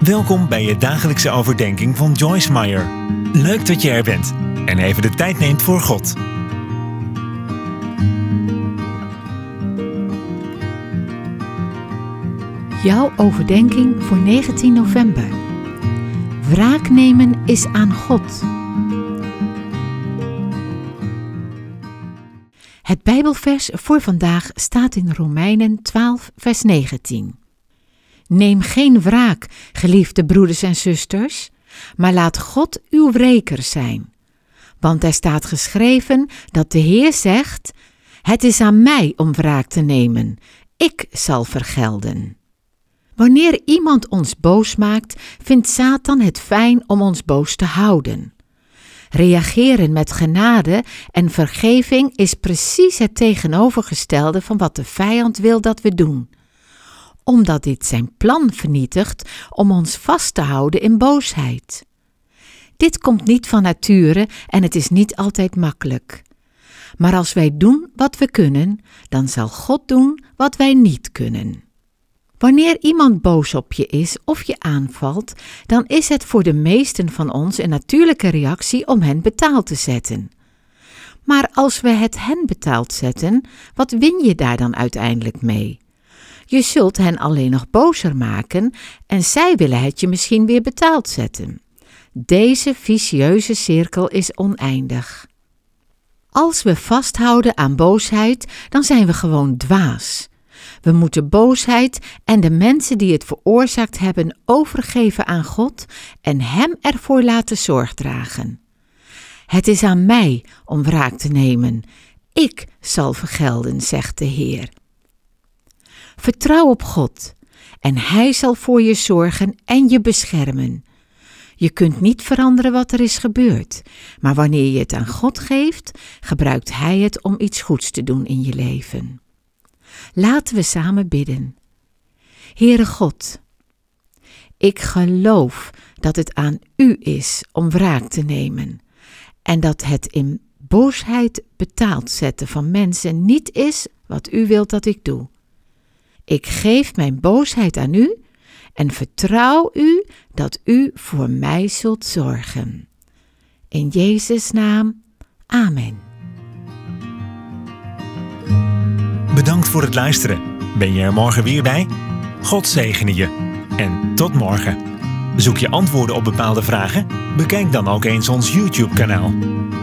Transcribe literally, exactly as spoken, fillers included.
Welkom bij je dagelijkse overdenking van Joyce Meyer. Leuk dat je er bent en even de tijd neemt voor God. Jouw overdenking voor negentien november. Wraak nemen is aan God. Het Bijbelvers voor vandaag staat in Romeinen twaalf, vers negentien. Neem geen wraak, geliefde broeders en zusters, maar laat God uw wreker zijn. Want er staat geschreven dat de Heer zegt: het is aan mij om wraak te nemen, ik zal vergelden. Wanneer iemand ons boos maakt, vindt Satan het fijn om ons boos te houden. Reageren met genade en vergeving is precies het tegenovergestelde van wat de vijand wil dat we doen, omdat dit zijn plan vernietigt om ons vast te houden in boosheid. Dit komt niet van nature en het is niet altijd makkelijk. Maar als wij doen wat we kunnen, dan zal God doen wat wij niet kunnen. Wanneer iemand boos op je is of je aanvalt, dan is het voor de meesten van ons een natuurlijke reactie om hen betaald te zetten. Maar als we het hen betaald zetten, wat win je daar dan uiteindelijk mee? Je zult hen alleen nog bozer maken en zij willen het je misschien weer betaald zetten. Deze vicieuze cirkel is oneindig. Als we vasthouden aan boosheid, dan zijn we gewoon dwaas. We moeten boosheid en de mensen die het veroorzaakt hebben overgeven aan God en Hem ervoor laten zorg dragen. Het is aan mij om wraak te nemen. Ik zal vergelden, zegt de Heer. Vertrouw op God en Hij zal voor je zorgen en je beschermen. Je kunt niet veranderen wat er is gebeurd, maar wanneer je het aan God geeft, gebruikt Hij het om iets goeds te doen in je leven. Laten we samen bidden. Heere God, ik geloof dat het aan U is om wraak te nemen en dat het in boosheid betaald zetten van mensen niet is wat U wilt dat ik doe. Ik geef mijn boosheid aan U en vertrouw U dat U voor mij zult zorgen. In Jezus' naam, amen. Bedankt voor het luisteren. Ben je er morgen weer bij? God zegene je. En tot morgen. Zoek je antwoorden op bepaalde vragen? Bekijk dan ook eens ons YouTube-kanaal.